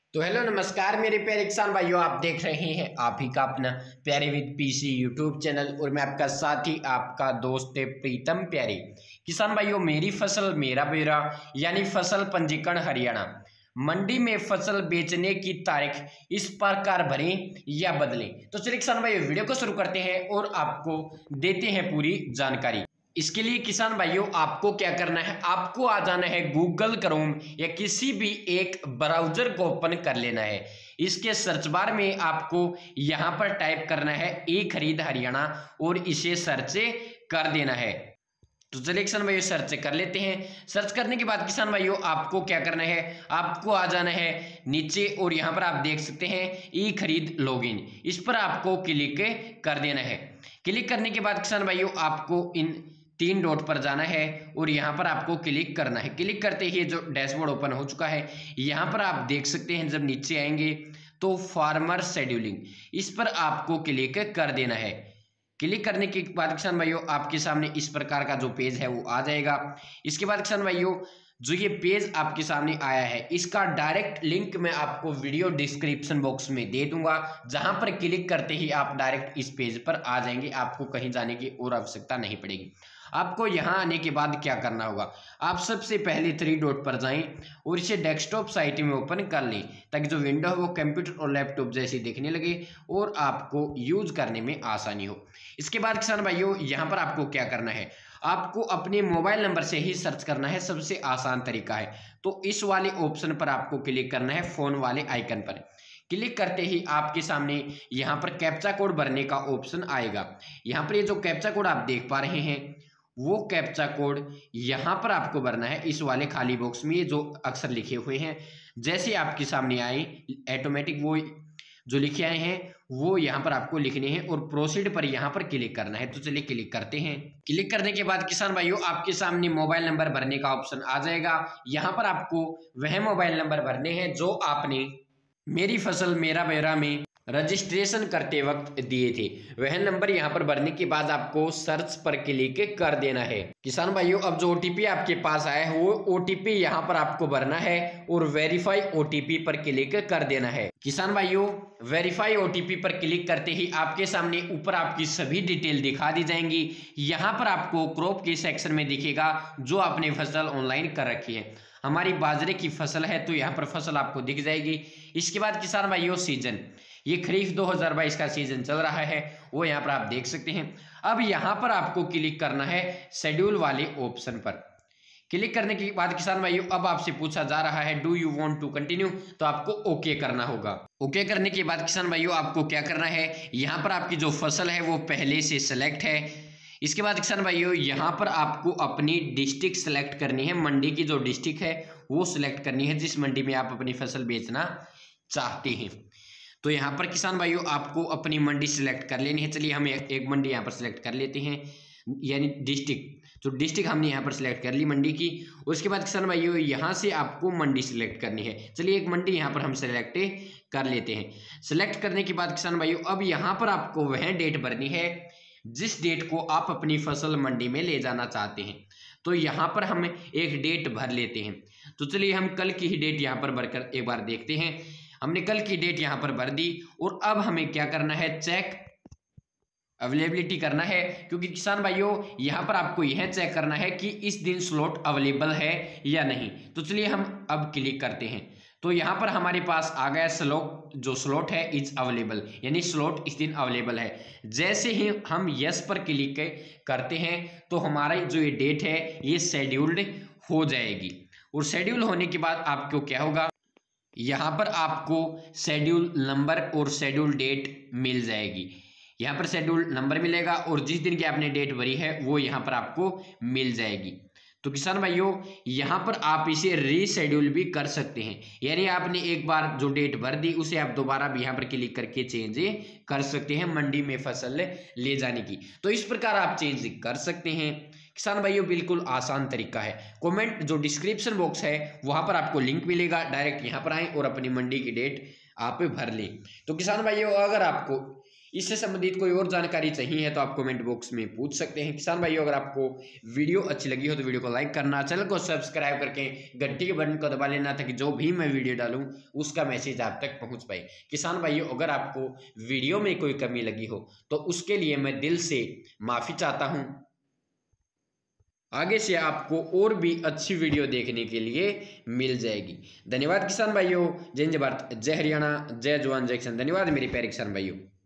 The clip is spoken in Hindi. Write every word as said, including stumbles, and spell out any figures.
तो हेलो नमस्कार मेरे प्यारे किसान भाइयों, आप देख रहे हैं आप ही का अपना प्यारे विद पीसी यूट्यूब चैनल और मैं आपका साथी आपका दोस्त प्रीतम प्यारे। किसान भाइयों, मेरी फसल मेरा ब्यौरा यानी फसल पंजीकरण हरियाणा मंडी में फसल बेचने की तारीख इस प्रकार भरें या बदलें। तो चलिए किसान भाइयों, वीडियो को शुरू करते हैं और आपको देते हैं पूरी जानकारी। इसके लिए किसान भाइयों आपको क्या करना है, आपको आ जाना है गूगल क्रोम या किसी भी एक ब्राउजर को ओपन कर लेना है। इसके सर्च बार में आपको यहां पर टाइप करना है ई खरीद हरियाणा और इसे सर्च कर देना है। तो चलिए किसान भाइयों सर्च कर लेते हैं। सर्च करने के बाद किसान भाइयों आपको क्या करना है, आपको आ जाना है नीचे और यहां पर आप देख सकते हैं ई खरीद लॉगिन, इस पर आपको क्लिक कर देना है। क्लिक करने के बाद किसान भाइयों आपको इन तीन डॉट पर जाना है और यहाँ पर आपको क्लिक करना है। क्लिक करते ही जो डैशबोर्ड ओपन हो चुका है, यहाँ पर आप देख सकते हैं जब नीचे आएंगे तो फार्मर शेड्यूलिंग, इस पर आपको क्लिक कर देना है। क्लिक करने के बाद किसान भाइयों आपके सामने इस प्रकार का जो पेज है वो आ जाएगा। इसके बाद किसान भाइयों जो ये पेज आपके सामने आया है, इसका डायरेक्ट लिंक मैं आपको वीडियो डिस्क्रिप्शन बॉक्स में दे दूंगा, जहां पर क्लिक करते ही आप डायरेक्ट इस पेज पर आ जाएंगे। आपको कहीं जाने की और आवश्यकता नहीं पड़ेगी। आपको यहां आने के बाद क्या करना होगा, आप सबसे पहले थ्री डॉट पर जाएं और इसे डेस्कटॉप साइट में ओपन कर लें, ताकि जो विंडो है वो कंप्यूटर और लैपटॉप जैसी दिखने लगे और आपको यूज करने में आसानी हो। इसके बाद किसान भाइयों यहां पर आपको क्या करना है, आपको अपने मोबाइल नंबर से ही सर्च करना है, सबसे आसान तरीका है। तो इस वाले ऑप्शन पर आपको क्लिक करना है, फोन वाले आइकन पर क्लिक करते ही आपके सामने यहाँ पर कैप्चा कोड भरने का ऑप्शन आएगा। यहाँ पर ये जो कैप्चा कोड आप देख पा रहे हैं वो कैप्चा कोड यहाँ पर आपको भरना है, इस वाले खाली बॉक्स में जो अक्षर लिखे हुए हैं जैसे आपके सामने आए ऑटोमेटिक वो जो लिखे आए हैं वो यहाँ पर आपको लिखने हैं और प्रोसीड पर यहाँ पर क्लिक करना है। तो चलिए क्लिक करते हैं। क्लिक करने के बाद किसान भाइयों आपके सामने मोबाइल नंबर भरने का ऑप्शन आ जाएगा। यहाँ पर आपको वह मोबाइल नंबर भरने हैं जो आपने मेरी फसल मेरा ब्यौरा में रजिस्ट्रेशन करते वक्त दिए थे। वह नंबर यहाँ पर भरने के बाद आपको सर्च पर क्लिक कर देना है। किसान भाइयों अब जो ओटीपी आपके पास आया है वो ओटीपी यहाँ पर आपको भरना है और वेरीफाई ओटीपी पर क्लिक कर देना है। किसान भाइयों वेरीफाई ओटीपी पर क्लिक करते ही आपके सामने ऊपर आपकी सभी डिटेल दिखा दी जाएंगी। यहाँ पर आपको क्रॉप के सेक्शन में दिखेगा जो आपने फसल ऑनलाइन कर रखी है। हमारी बाजरे की फसल है तो यहाँ पर फसल आपको दिख जाएगी। इसके बाद किसान भाइयों सीजन, ये खरीफ दो हज़ार बाईस का सीजन चल रहा है, वो यहाँ पर आप देख सकते हैं। अब यहाँ पर आपको क्लिक करना है शेड्यूल वाले ऑप्शन पर। क्लिक करने के बाद किसान भाइयों अब आपसे पूछा जा रहा है do you want to continue, तो आपको ओके करना होगा। ओके करने के बाद किसान भाइयों आपको क्या करना है, यहाँ पर आपकी जो फसल है वो पहले से सिलेक्ट है। इसके बाद किसान भाइयों यहाँ पर आपको अपनी डिस्ट्रिक्ट सेलेक्ट करनी है, मंडी की जो डिस्ट्रिक्ट है वो सिलेक्ट करनी है जिस मंडी में आप अपनी फसल बेचना चाहते हैं। तो यहाँ पर किसान भाइयों आपको अपनी मंडी सिलेक्ट कर लेनी है। चलिए हम एक, एक मंडी यहाँ पर सिलेक्ट कर लेते हैं, यानी डिस्ट्रिक्ट। तो डिस्ट्रिक्ट हमने यहाँ पर सिलेक्ट कर ली मंडी की। उसके बाद किसान भाइयों यहाँ से आपको मंडी सिलेक्ट करनी है। चलिए एक मंडी यहाँ पर हम सिलेक्ट कर लेते हैं। सिलेक्ट करने के बाद किसान भाइयों अब यहाँ पर आपको वह डेट भरनी है जिस डेट को आप अपनी फसल मंडी में ले जाना चाहते हैं। तो यहाँ पर हम एक डेट भर लेते हैं। तो चलिए हम कल की ही डेट यहाँ पर भरकर एक बार देखते हैं। हमने कल की डेट यहाँ पर भर दी और अब हमें क्या करना है, चेक अवेलेबिलिटी करना है, क्योंकि किसान भाइयों यहाँ पर आपको यह चेक करना है कि इस दिन स्लॉट अवेलेबल है या नहीं। तो चलिए हम अब क्लिक करते हैं। तो यहाँ पर हमारे पास आ गया स्लॉट, जो स्लॉट है इज अवेलेबल, यानी स्लॉट इस दिन अवेलेबल है। जैसे ही हम यस पर क्लिक करते हैं तो हमारा जो ये डेट है ये शेड्यूल्ड हो जाएगी। और शेड्यूल होने के बाद आपको क्या होगा, यहाँ पर आपको शेड्यूल नंबर और शेड्यूल डेट मिल जाएगी। यहाँ पर शेड्यूल नंबर मिलेगा और जिस दिन की आपने डेट भरी है वो यहाँ पर आपको मिल जाएगी। तो किसान भाइयों यहाँ पर आप इसे रीशेड्यूल भी कर सकते हैं, यानी आपने एक बार जो डेट भर दी उसे आप दोबारा भी यहाँ पर क्लिक करके चेंज कर सकते हैं मंडी में फसल ले जाने की। तो इस प्रकार आप चेंज कर सकते हैं किसान भाइयों, बिल्कुल आसान तरीका है। कमेंट जो डिस्क्रिप्शन बॉक्स है वहां पर आपको लिंक मिलेगा, डायरेक्ट यहाँ पर आएँ और अपनी मंडी की डेट आप भर लें। तो किसान भाइयों अगर आपको इससे संबंधित कोई और जानकारी चाहिए है तो आप कमेंट बॉक्स में पूछ सकते हैं। किसान भाइयों, अगर आपको वीडियो अच्छी लगी हो तो वीडियो को लाइक करना, चैनल को सब्सक्राइब करके घंटी के बटन को दबा लेना ताकि जो भी मैं वीडियो डालूं उसका मैसेज आप तक पहुंच पाए। किसान भाइयों, अगर आपको वीडियो में कोई कमी लगी हो तो उसके लिए मैं दिल से माफ़ी चाहता हूं। आगे से आपको और भी अच्छी वीडियो देखने के लिए मिल जाएगी। धन्यवाद किसान भाइयों। जय हिंद, जय भारत, जय हरियाणा, जय जवान जय किसान। धन्यवाद मेरे प्यारे किसान भाइयों।